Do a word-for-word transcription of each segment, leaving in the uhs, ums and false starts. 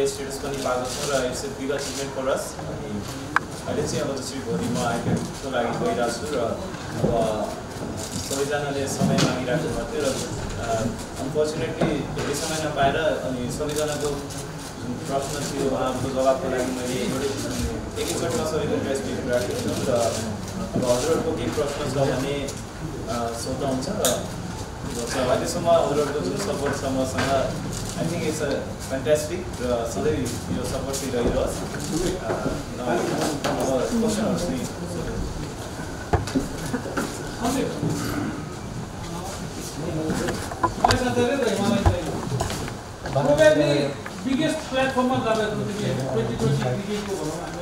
Odia status पनि पाएको छौँ र it's a big achievement for us. अनि अहिले चाहिँ अब जसरी भोलि म आइपिएलको लागि गइरहेको छु र अब सबैजनाले समय मागिरहेको गर्थ्यो र अनफर्चुनेटली धेरै समय नपाएर अनि सबैजनाको जुन प्रश्न थियो उहाँहरूको जवाबको लागि मैले एकैचोटिमा सबैको ड्रेस दिएको राखेको छु र अब हजुरहरूको केही प्रश्न छ भने सोध्दा हुन्छ र अहिलेसम्म हजुरहरूको जुन सपोर्ट छ मसँग I think it's a fantastic र सधैँ यो सपोर्ट चाहिँ रहिरहोस्। अब क्वेसनहरू चाहिँ Probably biggest platform of twenty twenty cricket ko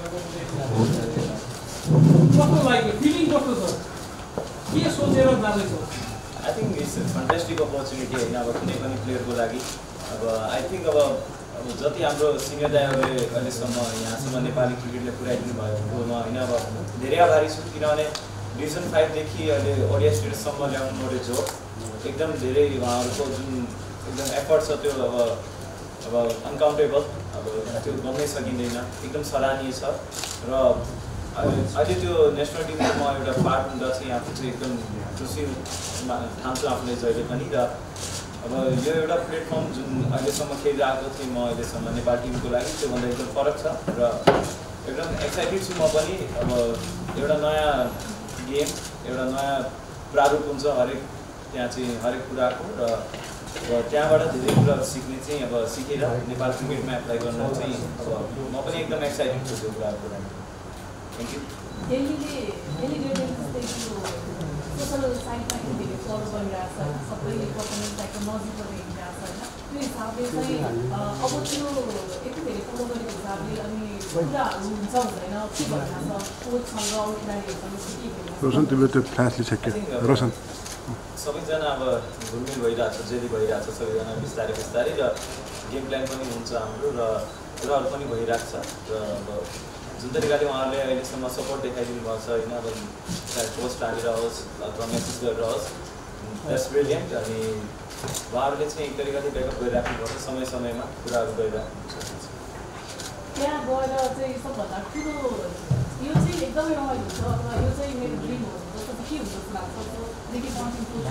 कस्तो लाग्यो फिलिङ कस्तो छ के सोचेर जाँदैछ? I think it's fantastic opportunity होइन अब कुनै पनि प्लेयरको लागि। अब आई थिङ्क अब अब जति हाम्रो सिनियर दाइहरूले अहिलेसम्म यहाँसम्म नेपाली क्रिकेटले पुर्याइदिनु भएकोमा होइन अब धेरै आभारी छु, किनभने डिभिजन फाइभदेखि अहिले ओडिया स्टेटसम्म ल्याउनु पऱ्यो जो एकदम धेरै उहाँहरूको जुन एकदम एफर्ट छ त्यो अब अब अनकाउन्टेबल, अब त्यो गर्नै सकिँदैन, एकदम सराहनीय छ। र अहिले त्यो नेसनल टिमको म एउटा पार्ट हुँदा चाहिँ आफू चाहिँ एकदम खुसी ठान्छु आफूले जहिले पनि। र अब यो एउटा प्लेटफर्म जुन अहिलेसम्म खेलिरहेको थिएँ म अहिलेसम्म नेपाल टिमको लागि त्योभन्दा एकदम फरक छ र एकदम एक्साइटेड छु म पनि। अब एउटा नयाँ गेम, एउटा नयाँ प्रारूप हुन्छ हरेक त्यहाँ चाहिँ हरेक कुराको र अब त्यहाँबाट धेरै कुरा सिक्ने चाहिँ अब सिकेर नेपाल क्रिकेटमा एप्लाई गर्न चाहिँ अब म पनि एकदम एक्साइटेड छु त्यो कुराको लागि। Thank you. डेलीले डेली डेली सोसल साइडमा धेरै फलो गरिरहेको छ, सबैले पर्फर्मेन्स लाइक नजिकबाट हिँडिरहेको छ होइन, त्यो हिसाबले चाहिँ अब त्यो यति धेरै फलो गरेको हिसाबले अनि कुराहरू हुन्छ हुँदैन के भइरहेको छ कोचसँग अरू खेलाडीहरूसँग के के रोशन तिमीले त्यो फ्ल्यासले छेक्यो रोशन सबैजना अब घुलमिल भइरहेको छ, जेली भइरहेको छ सबैजना बिस्तारै बिस्तारै र गेम प्लान पनि हुन्छ हाम्रो र कुराहरू पनि भइरहेको छ। र अब जुन तरिकाले उहाँहरूले अहिलेसम्म सपोर्ट देखाइदिनु भएको छ होइन, अब चाहे पोस्ट हालेर होस् अथवा मेसेज गरेर होस्, द्याट्स ब्रिलियन्ट। अनि उहाँहरूले चाहिँ एक तरिकाले ब्याकअप गरिराख्नुपर्छ, समय समयमा कुराहरू गरिराख्नुपर्छ। त्यहाँ गएर चाहिँ सबभन्दा ठुलो यो चाहिँ एकदमै रमाइलो हुन्छ अथवा यो चाहिँ मेरो ड्रिम हो जस्तो के हुन्छ जस्तो लाग्छ देखि कन्टेन्ट कुन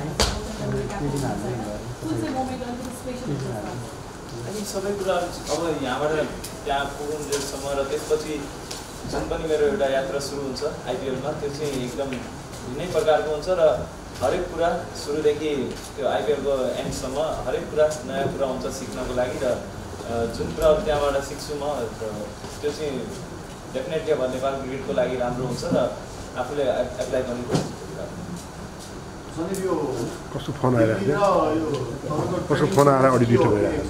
चाहिँ मोमेन्ट अलिकति स्पेसल हुन्छ? अनि सबै कुराहरू अब यहाँबाट त्यहाँ पुगुन्जेलसम्म र त्यसपछि जुन पनि मेरो एउटा यात्रा सुरु हुन्छ आइपिएलमा त्यो चाहिँ एकदम भिन्नै प्रकारको हुन्छ र हरेक कुरा सुरुदेखि त्यो आइपिएलको एन्डसम्म हरेक कुरा नयाँ कुरा हुन्छ सिक्नको लागि। र जुन कुराहरू त्यहाँबाट सिक्छु म त्यो चाहिँ डेफिनेटली अब नेपाल क्रिकेटको लागि राम्रो हुन्छ र आफूले एप्लाई पनि गर्छु। कस्तो फोन आइरहेको थियो, कस्तो फोन आएर अडिट भइरहेको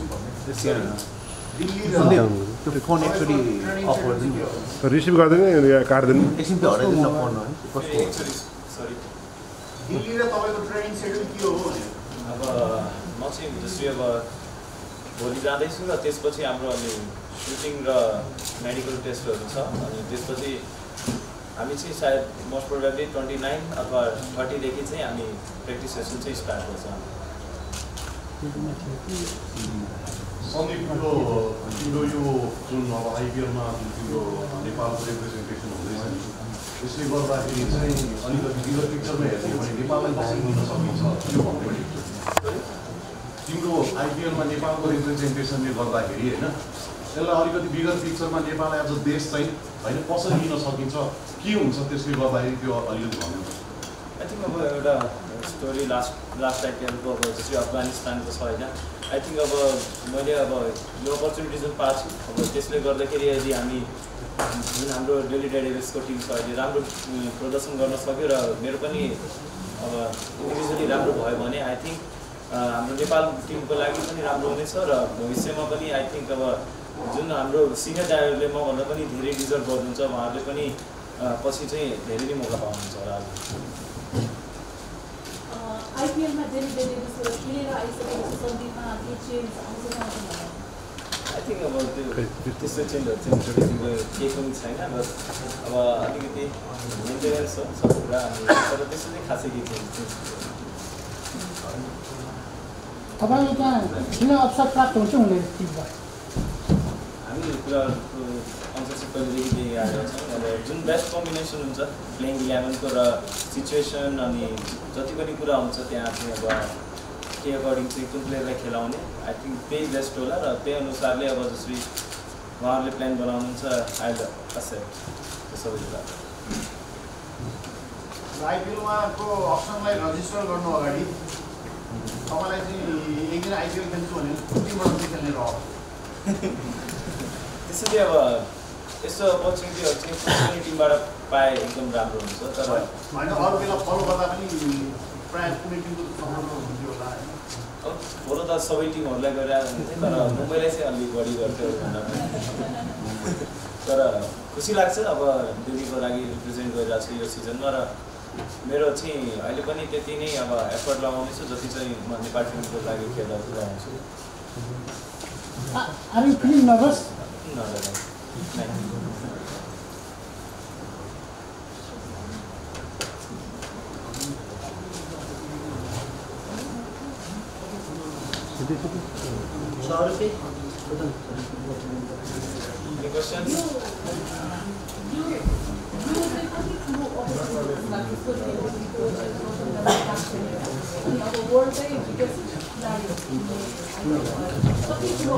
त्यो फोन एक्चुअली अफ गरिदिनु, रिसिभ गर्दैन या काट्दैन एकछिन त्यो हराइदिनु फोन है सरी दिल्ली र तपाईँको ट्रेनिङ सेड्युल के हो? अब म चाहिँ जस्तै अब भोलि जाँदैछु र त्यसपछि हाम्रो अहिले सुटिङ र मेडिकल टेस्टहरू छ। अनि त्यसपछि हामी चाहिँ सायद मोस्ट प्रोबेबली ट्वेन्टी नाइन अथवा थर्टीदेखि चाहिँ हामी प्र्याक्टिस सेसन चाहिँ स्टार्ट गर्छौँ। सन्दीप, तिम्रो तिम्रो यो जुन अब आइपिएलमा जुन तिम्रो नेपालको रिप्रेजेन्टेसन हुँदैछ नि, त्यसले गर्दाखेरि चाहिँ अलिकति बिगर पिक्चरमा हेर्ने भने नेपाललाई कसरी लिन सकिन्छ त्यो भन्दै तिम्रो आइपिएलमा नेपालको रिप्रेजेन्टेसनले गर्दाखेरि होइन यसलाई अलिकति बिगर पिक्चरमा नेपाल एज अ देश चाहिँ होइन कसरी लिन सकिन्छ, के हुन्छ त्यसले गर्दाखेरि त्यो अलिकति भन्नु। आई थिङ्क अब एउटा स्टोरी लास्ट लास्ट आइपिएलको अब जस्तै अफगानिस्तानको छ होइन, आई थिङ्क अब मैले अब यो अपर्च्युनिटी जुन पाएको छु अब त्यसले गर्दाखेरि यदि हामी जुन हाम्रो डेली डेडेबेसको टिम छ अहिले राम्रो प्रदर्शन गर्न सक्यो र मेरो पनि अब इन्डिभिजुअली राम्रो भयो भने आई थिङ्क हाम्रो नेपाल टिमको लागि पनि राम्रो हुनेछ र भविष्यमा पनि आई थिङ्क अब जुन हाम्रो सिनियर दाइहरूले मभन्दा पनि धेरै डिजर्भ गर्नुहुन्छ उहाँहरूले पनि पछि चाहिँ धेरै नै मौका पाउनुहुन्छ होला। आइपिएलमा डेली डेडेबेस खेलेर आइसकेपछि सन्दीपमा के चेन्ज आउँछ? आई थिङ्क अब त्यो त्यस्तो चेन्जहरू चाहिँ छोडिदिएको केही पनि छैन, बस अब अलिकति मेन्टेनेन्स हो सब कुरा। अनि तर त्यस्तो चाहिँ खासै केही चेन्ज तपाईँले त्यहाँ किन अवसर प्राप्त हुन्छ हुँदैन टिमबाट? हामी कुराहरूको अंश चाहिँ पहिलेदेखि दिइ आएको छ। अब जुन बेस्ट कम्बिनेसन हुन्छ प्लेइङ इलेभेनको र सिचुएसन अनि जति पनि कुरा हुन्छ त्यहाँ चाहिँ अब के अकर्डिङ चाहिँ कुन प्लेयरलाई खेलाउने आई थिङ्क त्यही बेस्ट होला र त्यही अनुसारले अब जसरी उहाँहरूले प्लान बनाउनुहुन्छ अहिले एक्सेप्ट त्यो सबै कुरा। आइपिएलमाको अप्सनलाई रजिस्टर गर्नु अगाडि तपाईँलाई चाहिँ एकदिन आइपिएल खेल्छु भने टिमबाट चाहिँ खेल्ने रह्यो त्यसैले अब यस्तो अपर्च्युनिटीहरू चाहिँ कुनै टिमबाट पाए एकदम राम्रो हुन्छ। तर होइन अरू बेला फलो गर्दा पनि प्रायः कुनै टिमको सपोर्ट हुन्थ्यो होला होइन। फलो त सबै टिमहरूलाई गरिरहेको हुन्थ्यो तर मुम्बईलाई चाहिँ अलिक बढी गर्थ्यो भन्दा तर खुसी लाग्छ अब दिल्लीको लागि रिप्रेजेन्ट गरिरहेको छु यो सिजनमा र मेरो चाहिँ अहिले पनि त्यति नै अब एफर्ट लगाउँदैछु जति चाहिँ म नेपाल टिमको लागि खेल्दा लगाउँछु। Are you feeling nervous? No, no, no. Sorry. Any questions? You, you, you चाहिँ कति ठुलो अपर्च्युनिटी लाग्छ अब वर्ल्डकै बिगेस्ट खेलाडी कति ठुलो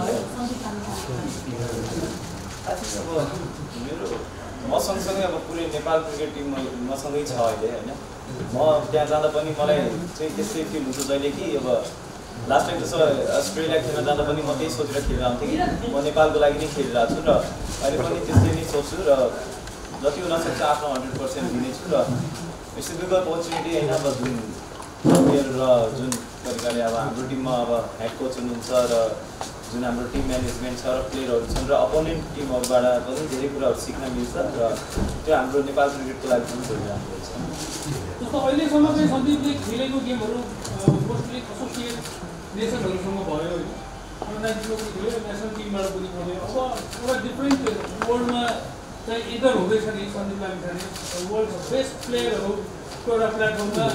अब मेरो म सँगसँगै अब पुरै नेपाल क्रिकेट टिम मसँगै छ अहिले होइन। म त्यहाँ जाँदा पनि मलाई चाहिँ त्यस्तै फिल हुन्छ जहिले कि अब लास्ट टाइम जस्तो अस्ट्रेलिया खेल्न जाँदा पनि म त्यही सोचेर खेलेर आउँथेँ कि म नेपालको लागि नै खेलिरहेको छु र अहिले पनि त्यस्तै नै सोच्छु र जति हुनसक्छ आफ्नो हन्ड्रेड पर्सेन्ट दिनेछु र यस्तो बिगो अपर्च्युनिटी होइन अब जुन प्लेयर र जुन तरिकाले अब हाम्रो टिममा अब हेड कोच हुनुहुन्छ र जुन हाम्रो टिम म्यानेजमेन्ट छ र प्लेयरहरू छन् र अपोनेन्ट टिमहरूबाट पनि धेरै कुराहरू सिक्न मिल्छ र त्यो हाम्रो नेपाल क्रिकेटको लागि पनि धेरै राम्रो छ। जस्तो अहिलेसम्म चाहिँ सन्दीपले खेलेको गेमहरू मोस्टली एसोसिएट नेसनहरूसँग भयो होइन, अन्डर खेल्यो नेसनल टिमबाट पनि खेल्यो। अब एउटा डिफ्रेन्ट वर्ल्डमा चाहिँ इन्टर हुँदैछ नि सन्दीप लामिछाने वर्ल्डको बेस्ट प्लेयरहरूको एउटा प्लेटफर्ममा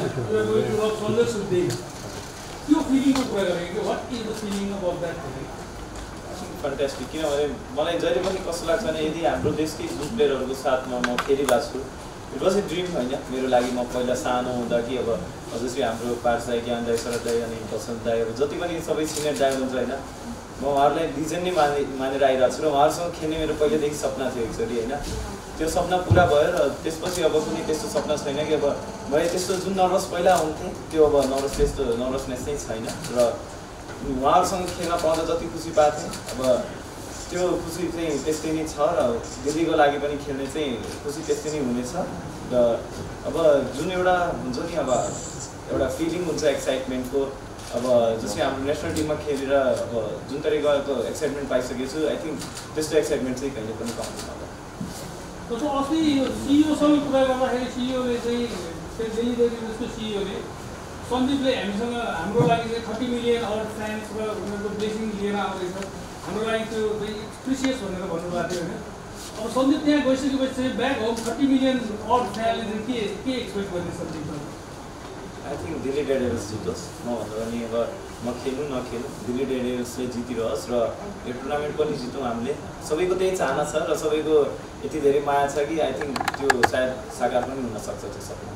त्यो फिलिङको कुरा गरेको कि what is the feeling about that feeling? Fantastic. किनभने मलाई जहिले पनि कस्तो लाग्छ भने यदि हाम्रो देशकै जुन प्लेयरहरूको साथमा म खेलिरहेको छु इट वाज ए ड्रिम होइन मेरो लागि। म पहिला सानो हुँदा कि अब जसरी हाम्रो पार्स दाई, ज्ञान दाई, शरद दाई अनि बसन्त दाई अब जति पनि सबै सिनियर दाई हुन्छ होइन, म उहाँहरूलाई लिजेन्ड नै माने मानेर आइरहेको छु र उहाँहरूसँग खेल्ने मेरो पहिलेदेखि सपना थियो एक्चुअली होइन। त्यो सपना पुरा भयो र त्यसपछि अब कुनै त्यस्तो सपना छैन कि अब मैले त्यस्तो जुन नर्भस पहिला हुन्थेँ त्यो अब नर्भस त्यस्तो नर्भसनेस चाहिँ छैन र उहाँहरूसँग खेल्न पाउँदा जति खुसी पाएको थिएँ अब त्यो खुसी चाहिँ त्यस्तै नै छ र दिल्लीको लागि पनि खेल्ने चाहिँ खुसी त्यस्तै नै हुनेछ र अब जुन एउटा हुन्छ नि अब एउटा फिलिङ हुन्छ एक्साइटमेन्टको अब जस्तै हाम्रो नेसनल टिममा खेलेर अब जुन तरिकाको एक्साइटमेन्ट पाइसकेको छु आई थिङ्क त्यस्तो एक्साइटमेन्ट चाहिँ कहिले पनि पाउँदैन होला। जस्तो अस्ति सिइओसँग कुरा गर्दाखेरि सिइओले चाहिँ दिल्ली डेयरीजको सिइओले सन्दीपले हामीसँग हाम्रो लागि चाहिँ थर्टी मिलियन अवर फ्यान्स र उनीहरूको ब्लेसिङ लिएर आउँदैछ, हाम्रो लागि त्यो प्रिसियस भनेर भन्नुभएको थियो होइन। अब सन्दीप त्यहाँ गइसकेपछि चाहिँ back home thirty million our फ्यानले चाहिँ के के एक्सपेक्ट गर्ने सन्दीपमा? आई थिङ्क दिल्ली डेयरीजर्स जितोस्। म भन्दा पनि अब म खेल्नु नखेल्नु दिल्ली डेयरीजर्सले जितिरहोस् र यो टुर्नामेन्ट पनि जितौँ हामीले। सबैको त्यही चाहना छ र सबैको यति धेरै माया छ कि आई थिङ्क त्यो सायद साकार पनि हुनसक्छ त्यो सपना।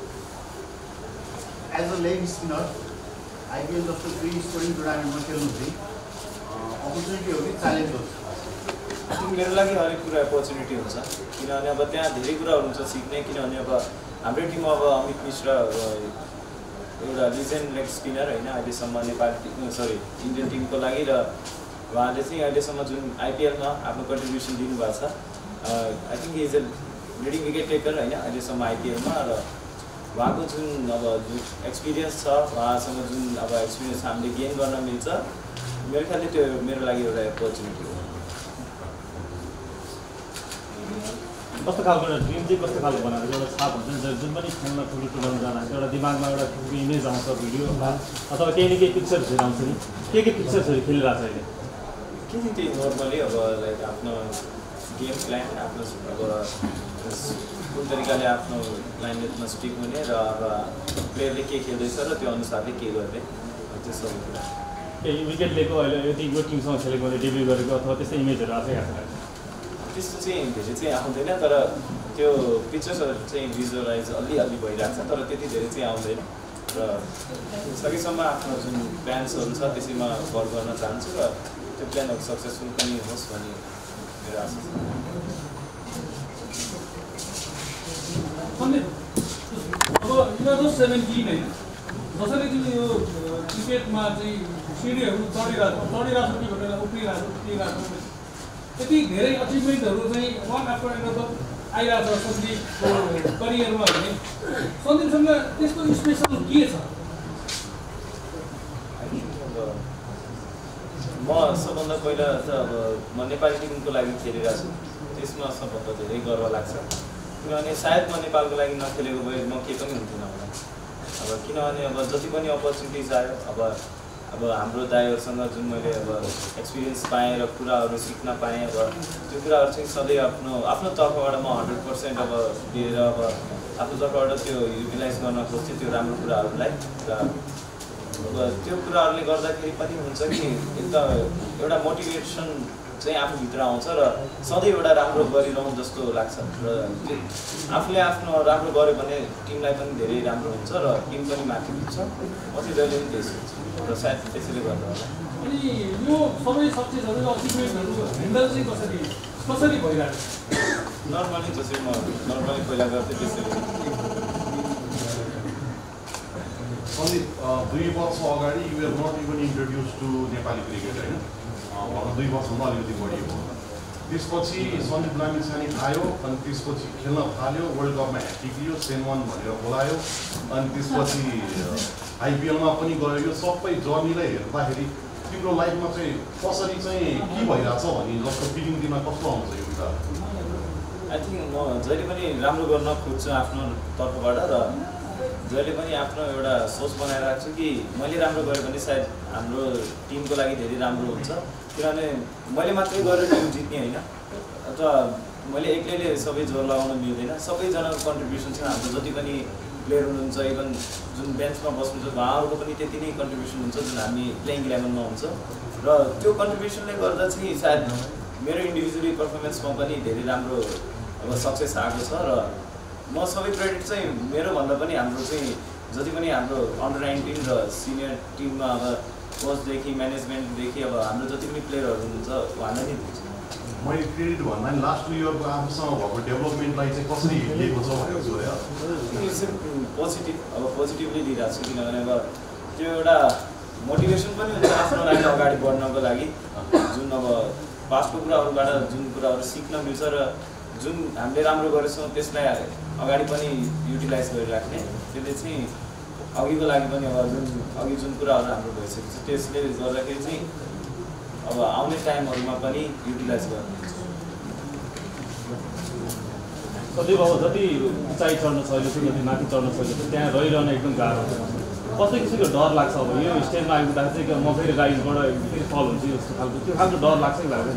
As a leg spinner IPL जस्तो फ्री स्कोरिङ टुर्नामेन्टमा खेल्नु चाहिँ अपर्च्युनिटी हो कि च्यालेन्ज हो? आई थिङ्क मेरो लागि हरेक कुरा अपर्च्युनिटी हुन्छ किनभने अब त्यहाँ धेरै कुराहरू हुन्छ सिक्ने। किनभने अब हाम्रै टिममा अब अमित मिश्र एउटा लिजेन्ड लेग स्पिनर होइन अहिलेसम्म नेपाल सरी इन्डियन टिमको लागि र उहाँले चाहिँ अहिलेसम्म जुन आइपिएलमा आफ्नो कन्ट्रिब्युसन दिनुभएको छ I think is a leading wicket taker होइन अहिलेसम्म आइपिएलमा र उहाँको जुन अब जुन एक्सपिरियन्स छ उहाँसँग जुन अब एक्सपिरियन्स हामीले गेन गर्न मिल्छ मेरो ख्यालले त्यो मेरो लागि एउटा अपर्च्युनिटी हो। कस्तो खालको एउटा ड्रिम चाहिँ कस्तो खालको बनाएको एउटा छाप हुन्छ नि जुन पनि खेल्न ठुलो टुर्नामेन्ट जाँदा एउटा दिमागमा एउटा इमेज आउँछ भिडियो अथवा केही न केही पिक्चर्सहरू आउँछ नि के के पिक्चर्सहरू खेलिरहेको छ अहिले? के चाहिँ त्यही नर्मली अब लाइक आफ्नो गेम प्लान आफ्नो अब कुन तरिकाले आफ्नो लाइनमा स्टिक हुने र अब प्लेयरले के खेल्दैछ र त्यो अनुसारले के गर्ने त्यो सबै कुरा। केही विकेट लिएको अहिले यति यो टिमसँग खेलेको मैले डेब्यू गरेको अथवा त्यस्तै इमेजहरू आफै आएको त्यस्तो चाहिँ धेरै चाहिँ आउँदैन तर त्यो पिक्चर्सहरू चाहिँ भिजुअलाइज अलिअलि भइरहेको छ तर त्यति धेरै चाहिँ आउँदैन र सकेसम्म आफ्नो जुन प्लान्सहरू छ त्यसैमा वर्क गर्न चाहन्छु र त्यो प्लानहरू सक्सेसफुल पनि होस् भन्ने मेरो आशा छ। अब इलेभेन सेभेन्टिन होइन जसरी चाहिँ यो क्रिकेटमा चाहिँ सिँढीहरू चढिरहेको चढिरहेको कि भनेर उफ्रिरहेको उफ्रिरहेको त्यति धेरै अचिभमेन्टहरू चाहिँ वान आफ्टर एनदर आइरहेको छ सन्दीपको करियरमा भने सन्दीपसँग त्यस्तो स्पेसल के छ? म सबभन्दा पहिला त अब म नेपाली टिमको लागि खेलिरहेको छु त्यसमा सबभन्दा धेरै गर्व लाग्छ किनभने सायद म नेपालको लागि नखेलेको भए म केही पनि हुन्थेन होला। अब किनभने अब जति पनि अपर्च्युनिटिज आयो अब अब हाम्रो दाइहरूसँग जुन मैले अब एक्सपिरियन्स पाएँ र कुराहरू सिक्न पाएँ अब त्यो कुराहरू चाहिँ सधैँ आफ्नो आफ्नो तर्फबाट म हन्ड्रेड पर्सेन्ट अब दिएर अब आफ्नो तर्फबाट त्यो युटिलाइज गर्न खोज्छु त्यो राम्रो कुराहरूलाई र अब त्यो कुराहरूले गर्दाखेरि पनि हुन्छ कि एकदम एउटा मोटिभेसन चाहिँ आफूभित्र आउँछ र सधैँ एउटा राम्रो गरिरहँ जस्तो लाग्छ र आफूले आफ्नो राम्रो गऱ्यो भने टिमलाई पनि धेरै राम्रो हुन्छ र टिम पनि माथि पुग्छ म चाहिँ जहिले पनि त्यस हुन्छ र सायद त्यसैले गर्दा होला। अनि यो सबै सक्सेसहरू अचिभमेन्टहरू ह्यान्डल चाहिँ कसरी कसरी भइरहेको छ? नर्मली जसरी म नर्मली पहिला गर्थेँ त्यसरी सन्दीप दुई वर्ष अगाडि you are not even introduce to Nepali cricket होइन भनौँ दुई वर्षभन्दा अलिकति बढी हो। त्यसपछि सन्दीप लामिछाने आयो अनि त्यसपछि खेल्न थाल्यो वर्ल्ड कपमा ह्याट्रिक लियो सेन वान भनेर बोलायो अनि त्यसपछि आइपिएलमा पनि गयो। यो सबै जर्नीलाई हेर्दाखेरि तिम्रो लाइफमा चाहिँ कसरी चाहिँ के भइरहेछ भन्ने जस्तो फिलिङ दिनमा कस्तो आउँछ यो कुरा? आई थिङ्क म जहिले पनि राम्रो गर्न खोज्छु आफ्नो तर्फबाट र जहिले पनि आफ्नो एउटा सोच बनाइरहेको छु कि मैले राम्रो गरेँ भने सायद हाम्रो टिमको लागि धेरै राम्रो हुन्छ किनभने मैले मात्रै गरेर टिम जित्ने होइन अथवा मैले एक्लैले सबै जोर लगाउन मिल्दैन। सबैजनाको कन्ट्रिब्युसन छ हाम्रो जति पनि प्लेयर हुनुहुन्छ इभन जुन बेन्चमा बस्नुहुन्छ उहाँहरूको पनि त्यति नै कन्ट्रिब्युसन हुन्छ जुन हामी प्लेइङ इलेभेनमा हुन्छ र त्यो कन्ट्रिब्युसनले गर्दा चाहिँ सायद मेरो इन्डिभिजुअली पर्फर्मेन्समा पनि धेरै राम्रो अब सक्सेस आएको छ र म सबै क्रेडिट चाहिँ मेरो भन्दा पनि हाम्रो चाहिँ जति पनि हाम्रो अन्डर नाइन्टिन र सिनियर टिममा अब कोचदेखि म्यानेजमेन्टदेखि अब हाम्रो जति पनि प्लेयरहरू हुनुहुन्छ उहाँलाई नै दिन्छु। मैले क्रेडिट भन्दा नि लास्ट टु इयरको आफूसँग भएको डेभलपमेन्टलाई चाहिँ कसरी लिएको छ भनेको छु है पोजिटिभ अब पोजिटिभली लिइरहेको छु किनभने अब त्यो एउटा मोटिभेसन पनि हुन्छ आफ्नो लागि अगाडि बढ्नको लागि जुन अब पास्टको कुराहरूबाट जुन कुराहरू सिक्न मिल्छ र जुन हामीले राम्रो गरेछौँ त्यसलाई अगाडि पनि युटिलाइज गरिराख्ने त्यसले चाहिँ अघिको लागि पनि अब जुन अघि जुन कुराहरू हाम्रो भइसकेको छ त्यसले गर्दाखेरि चाहिँ अब आउने टाइमहरूमा पनि युटिलाइज गर्ने सधैँ अब जति उचाइ चढ्न सकेको छ जति माथि चढ्न सकेको छ त्यहाँ रहिरहन एकदम गाह्रो छ। कस्तो किसिमको डर लाग्छ अब यो स्टेजमा आइपुग्दाखेरि चाहिँ म फेरि राइजबाट फेरि फल हुन्छ जस्तो खालको त्यो खालको डर लाग्छ कि लाग्दैन?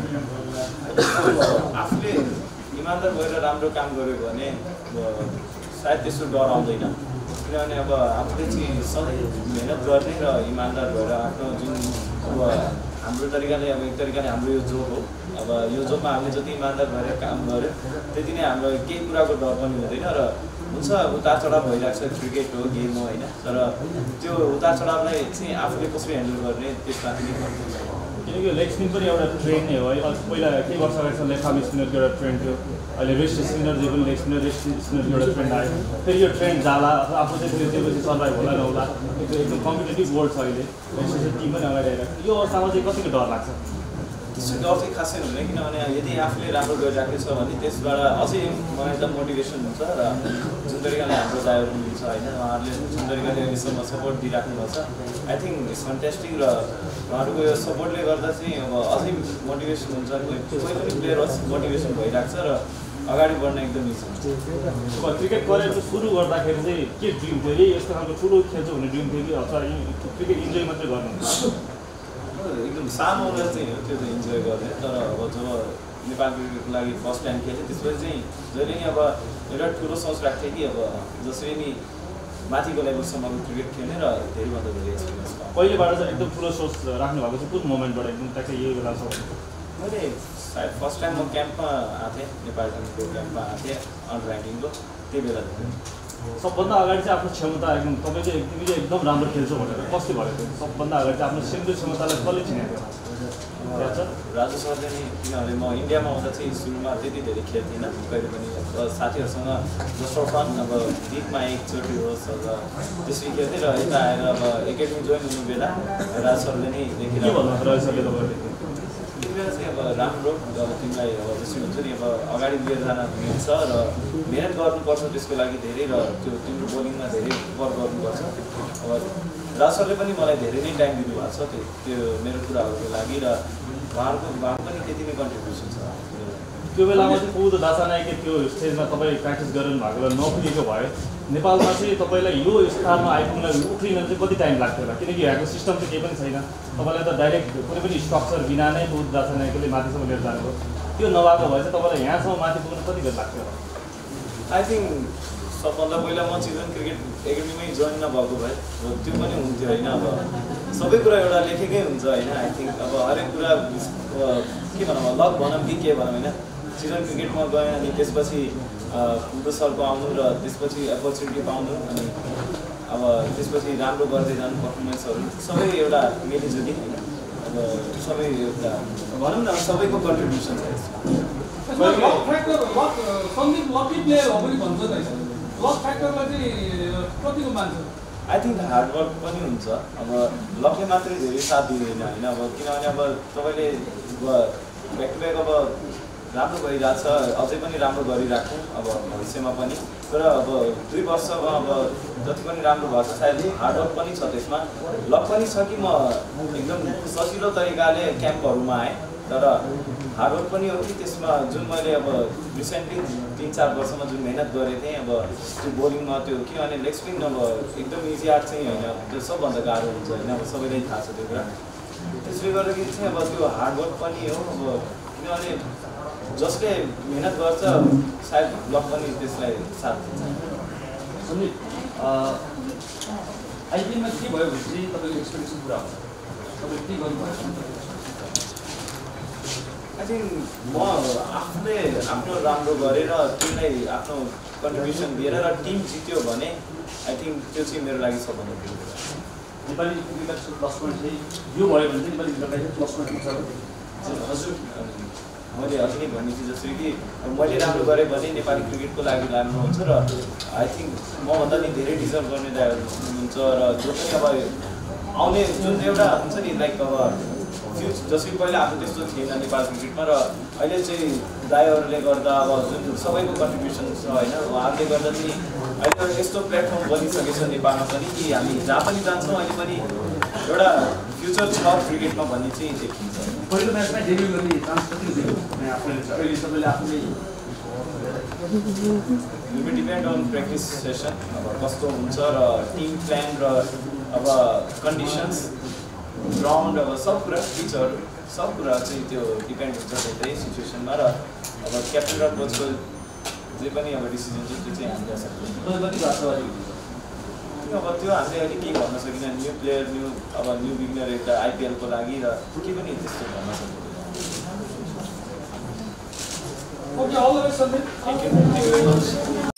आफूले इमान्दार भएर राम्रो काम गऱ्यो भने सायद त्यस्तो डर आउँदैन किनभने अब आफूले चाहिँ सधैँ मेहनत गर्ने र इमान्दार भएर आफ्नो जुन अब हाम्रो तरिकाले अब एक तरिकाले हाम्रो यो जोब हो अब यो जोबमा हामीले जति इमान्दार भएर काम गऱ्यो त्यति नै हाम्रो केही कुराको डर पनि हुँदैन र हुन्छ उतार चढाव भइरहेको छ क्रिकेट हो गेम हो होइन तर त्यो उतार चढावलाई चाहिँ आफूले कसरी ह्यान्डल गर्ने त्यसमाथि नै गर्नुपर्छ। किनकि लेग स्पिन पनि एउटा ट्रेन्ड नै हो है। पहिला केही वर्ष अगाडि लेग आर्म स्पिनरको एउटा ट्रेन्ड थियो अहिले रेस्ट स्पिनर जे पनि लेग स्पिनर रेस्ट स्पिनरको एउटा ट्रेन्ड आयो फेरि यो ट्रेन्ड जाला अथवा आफू चाहिँ फेरि त्यसपछि सर्भाइभ होला नहोला एकदम एकदम कम्पिटेटिभ वर्ल्ड छ अहिले टिम पनि अगाडि आइरहेको यो अवस्थामा चाहिँ कतिको डर लाग्छ? त्यस्तो डर चाहिँ खासै हुँदैन किनभने यदि आफूले राम्रो गरिराखेको छ भने त्यसबाट अझै मलाई एकदम मोटिभेसन हुन्छ र जुन तरिकाले हाम्रो दाइहरू हुनुहुन्छ होइन उहाँहरूले जुन तरिकाले अहिलेसम्म सपोर्ट दिइराख्नु भएको छ आई थिङ्क इट्स फन्टेस्टिक र उहाँहरूको यो सपोर्टले गर्दा चाहिँ अब अझै मोटिभेसन हुन्छ कोही कोही पनि प्लेयर मोटिभेसन भइरहेको छ र अगाडि बढ्न एकदम इजी हुन्छ। अब क्रिकेट करियर सुरु गर्दाखेरि चाहिँ के ड्रिम थियो यही यस्तो खालको ठुलो खेल्छु भन्ने ड्रिम थियो कि अथवा क्रिकेट इन्जोय मात्रै गर्नुहुन्छ? एकदम सानो उमेर चाहिँ हो त्यो त इन्जोय गर्ने तर अब जब नेपाल क्रिकेटको लागि फर्स्ट टाइम खेलेँ त्यसपछि चाहिँ जहिले नि अब एउटा ठुलो सोच राख्थेँ कि अब जसरी नि माथिको लेभलसम्मको क्रिकेट खेल्ने र धेरैभन्दा धेरै एक्सपिरियन्स पाउने। पहिलेबाट चाहिँ एकदम ठुलो सोच राख्नु भएको चाहिँ कुन मोमेन्टबाट एकदम ट्याक्कै यही बेला छ? मैले सायद फर्स्ट टाइम म क्याम्पमा आएको थिएँ, नेपाल टिमको क्याम्पमा आएको थिएँ अन्डर नाइन्टिनको, त्यही बेला सबभन्दा अगाडि चाहिँ आफ्नो क्षमता एकदम तपाईँ चाहिँ तिमीले एकदम राम्रो खेल्छौ भनेर कसले भनेको थियो? सबभन्दा अगाडि चाहिँ आफ्नो सिङ्गल क्षमतालाई कसले चिनेको थियो? राजु सरले नि, किनभने म इन्डियामा आउँदा चाहिँ सुरुमा त्यति धेरै खेल्थिनँ कहिले पनि, साथीहरूसँग जस्ट फर फन अब विकमा एकचोटि होस् अब त्यसरी खेल्थेँ र यता आएर अब एकाडेमी जोइन हुनु बेला राजु सरले नै देखेर के भन्नु राजु सरले तपाईँले? त्यति बेला चाहिँ अब राम्रो अब तिमीलाई अब जसरी हुन्छ नि अब अगाडि लिएर जान मिल्छ र मिहिनेत गर्नुपर्छ त्यसको लागि धेरै, र त्यो तिम्रो बोलिङमा धेरै वर्क गर्नुपर्छ। अब राज सरले पनि मलाई धेरै नै टाइम दिनुभएको छ त्यो त्यो मेरो कुराहरूको लागि, र उहाँहरूको उहाँको पनि त्यति नै कन्ट्रिब्युसन छ। त्यो बेलामा चाहिँ पुगो दासा नायकले त्यो स्टेजमा तपाईँ प्र्याक्टिस गर्नु भएको र नपुगेको भए नेपालमा चाहिँ तपाईँलाई यो स्थानमा आइपुग्न उफ्रिन चाहिँ कति टाइम लाग्थ्यो होला? किनकि यहाँको सिस्टम चाहिँ केही पनि छैन, तपाईँलाई त डाइरेक्ट कुनै पनि स्ट्रक्चर बिना नै पुगो दासा नायकले माथिसम्म लिएर जानुभयो, त्यो नभएको भए चाहिँ तपाईँलाई यहाँसम्म माथि पुग्न कति बेर लाग्थ्यो होला? आई थिङ्क सबभन्दा पहिला म चिल्ड्रेन क्रिकेट एकाडेमीमै जोइन नभएको भए त्यो पनि हुन्थ्यो होइन। अब सबै कुरा एउटा लेखेकै हुन्छ होइन। आई थिङ्क अब हरेक कुरा के भनौँ लक भनौँ कि के भनौँ होइन, चिल्ड्रेन क्रिकेटमा गएँ अनि त्यसपछि पुगो सरको आउनु र त्यसपछि अपर्च्युनिटी पाउनु अनि अब त्यसपछि राम्रो गर्दै जानु पर्फर्मेन्सहरू सबै एउटा मिलिजुली होइन। अब सबै एउटा भनौँ न सबैको कन्ट्रिब्युसन छ यसमा। Luck factor luck Sandeep lucky player हो पनि भन्छ नि, लक फ्याक्टरलाई चाहिँ कतिको मान्छ? आई थिङ्क हार्डवर्क पनि हुन्छ। अब लकले मात्रै धेरै साथ दिँदैन होइन। अब किनभने अब तपाईँले ब्याक टु ब्याक अब राम्रो गरिरहेछ, अझै पनि राम्रो गरिराख्नु अब भविष्यमा पनि, तर अब दुई वर्षमा अब जति पनि राम्रो भएको छ सायद हार्डवर्क पनि छ त्यसमा, लक पनि छ कि म एकदम सजिलो तरिकाले क्याम्पहरूमा आएँ, तर हार्डवर्क पनि हो कि त्यसमा जुन मैले अब रिसेन्टली तिन चार वर्षमा जुन मेहनत गरेको थिएँ अब त्यो बोलिङमा त्यो, किनभने लेग स्पिन अब एकदम इजी आर्ट चाहिँ होइन, त्यो सबभन्दा गाह्रो हुन्छ होइन, अब सबैलाई थाहा छ त्यो कुरा। त्यसले गर्दाखेरि चाहिँ अब त्यो हार्डवर्क पनि हो। अब किनभने जसले मेहनत गर्छ सायद लक पनि त्यसलाई साथ दिन्छ। आइपिएलमा के भयो भने चाहिँ तपाईँको एक्सपेक्टेसन पुरा हुन्छ, तपाईँले के गर्नुभयो? आई थिङ्क म आफूले आफ्नो राम्रो गरेर टिमलाई आफ्नो कन्ट्रिब्युसन दिएर र टिम जित्यो भने आई थिङ्क त्यो चाहिँ मेरो लागि सबभन्दा ठुलो कुरा। नेपाली क्रिकेटको प्लस पोइन्ट चाहिँ यो भयो भने चाहिँ नेपाली क्रिकेटलाई प्लस पोइन्ट हुन्छ। हजुर मैले अघि नै भनेको थिएँ जसरी कि मैले राम्रो गरेँ भने नेपाली क्रिकेटको लागि राम्रो हुन्छ र आई थिङ्क मभन्दा नि धेरै डिजर्भ गर्ने दाइहरू हुनुहुन्छ र जो पनि अब आउने जुन एउटा हुन्छ नि लाइक अब फ्युच जसरी पहिला आफू त्यस्तो थिएन नेपाल क्रिकेटमा र अहिले चाहिँ दाइहरूले गर्दा अब जुन सबैको कन्ट्रिब्युसन छ होइन, उहाँहरूले गर्दा चाहिँ अहिले यस्तो प्लेटफर्म बनिसकेको छ नेपालमा पनि कि हामी जहाँ पनि जान्छौँ अहिले पनि एउटा फ्युचर छ क्रिकेटमा भन्ने चाहिँ देखिन्छ। पहिलो म्याचमा डेब्यु गर्ने चान्स कति दियो आफूले अहिले तपाईँले आफूले? Will be depend on practice session, अब कस्तो हुन्छ र टिम प्लान र अब कन्डिसन्स ग्राउन्ड अब सब कुरा पिचहरू सब कुरा चाहिँ त्यो डिपेन्ड हुन्छ त्यही सिचुएसनमा, र अब क्याप्टन र कोचको जे पनि अब डिसिजन छ त्यो चाहिँ हामीले सक्छौँ। अब त्यो हामीले अहिले केही भन्न सकिनँ, न्यू प्लेयर न्यू अब न्यू बिगनर एउटा आइपिएलको लागि र के पनि त्यस्तो भन्न सकिँदैन। Okay, all the best, Sandeep. Thank you. Thank you very much.